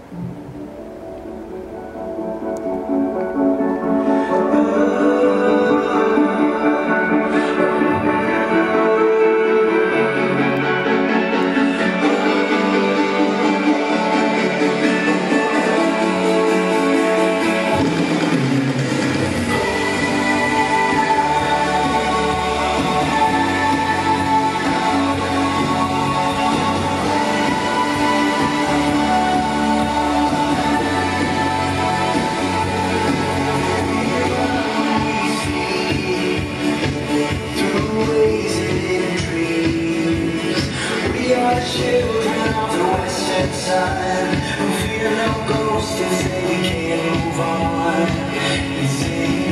Children of the western sun who fear no ghosts and say we can't move on.